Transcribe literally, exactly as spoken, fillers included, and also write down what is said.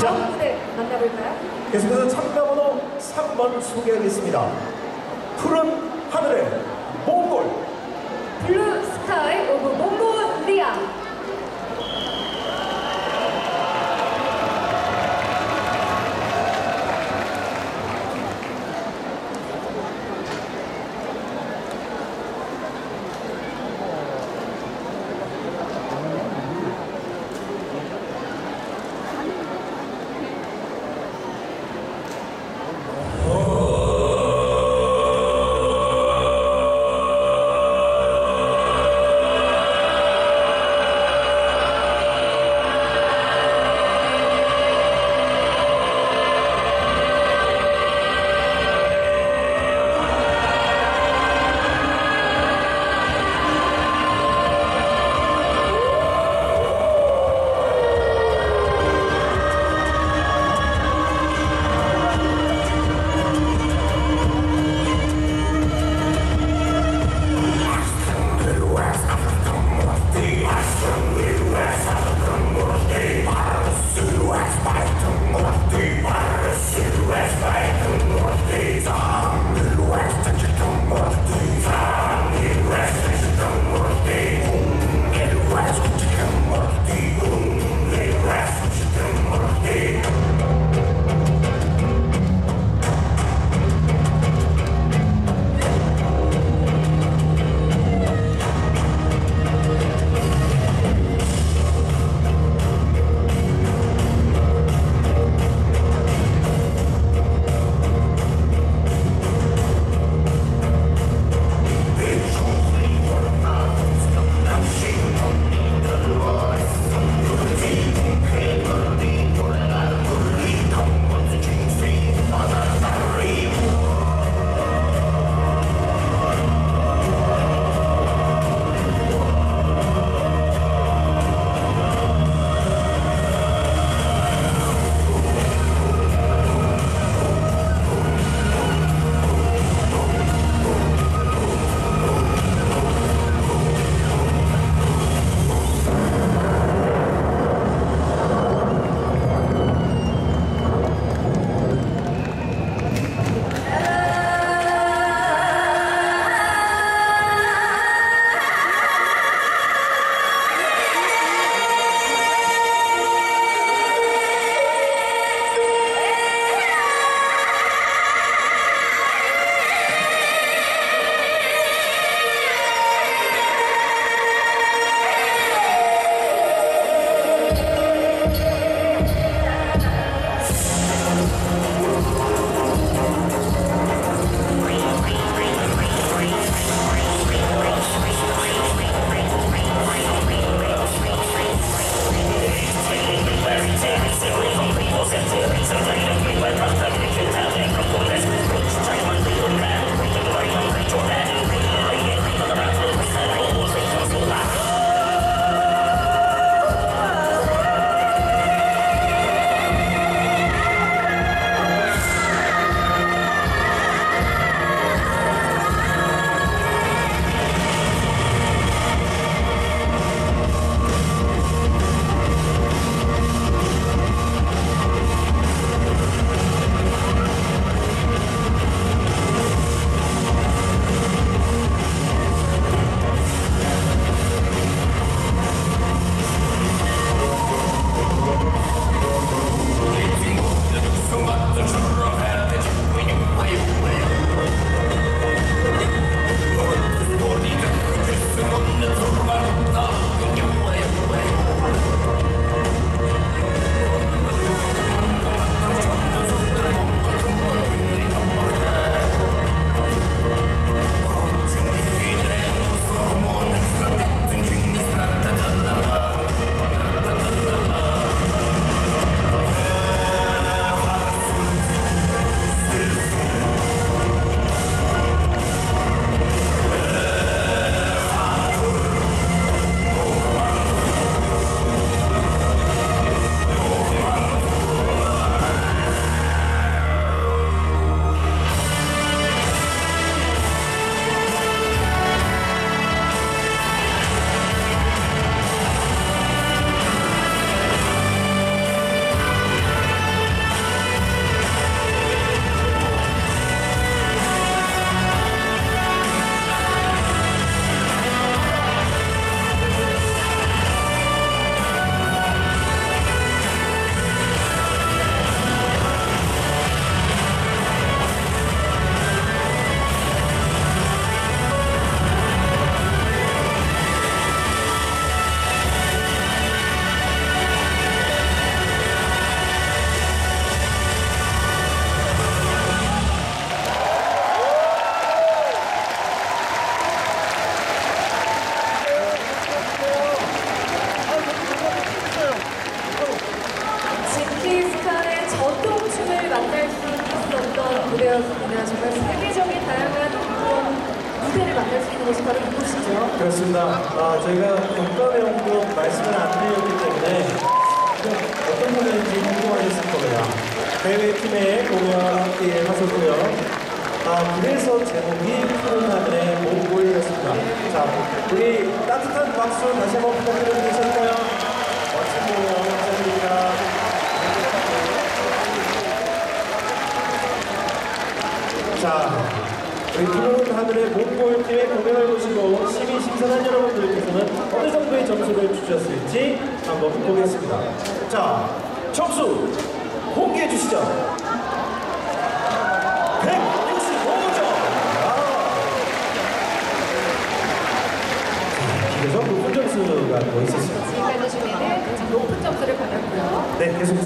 다음 무대 만나볼까요? 계속해서 참가번호 삼 번 소개하겠습니다. 푸른 하늘의 몽골 블루 스카이 오브 몽골리아. 준비되었습니다. 정말 세계적인 다양한 그런 무대를 만날 수 있는 곳이 바로 이곳이죠. 그렇습니다. 아, 저희가 국가명곡 말씀을 안 드렸기 때문에 좀 어떤 분인지 궁금하셨을 겁니다. 대회팀의 공연과 함께 하셨고요. 아, 그래서 제목이 푸른 하늘의 몽골이었습니다. 자, 우리 따뜻한 박수 다시 한번 부탁드려도 되실까요? 멋진 공연 감사드립니다. 자, 우리 푸른 하늘의 몽골팀의 공연을 보시고 심의 심사한 여러분들께서는 어느 정도의 점수를 주셨을지 한번 보겠습니다. 자, 점수 공개해 주시죠. 백육십오 점. 그래서 높은 점수가 더 있었습니다. 지금까지 중에는 가장 높은 점수를 받았고요. 네, 계속.